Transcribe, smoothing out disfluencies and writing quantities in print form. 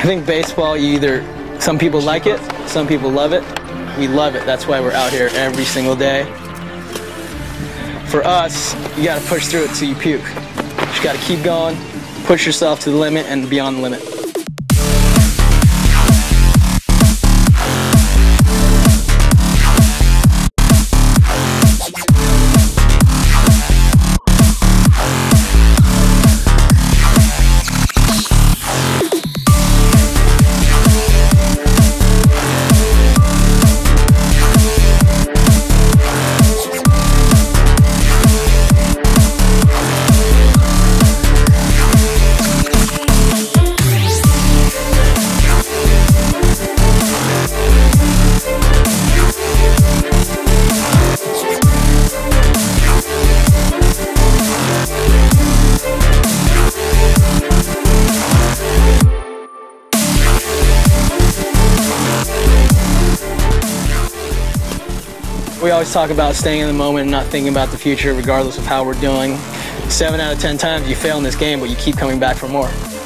I think baseball, some people like it, some people love it. We love it. That's why we're out here every single day. For us, you got to push through it till you puke. You just got to keep going, push yourself to the limit and beyond the limit. We always talk about staying in the moment and not thinking about the future regardless of how we're doing. 7 out of 10 times you fail in this game, but you keep coming back for more.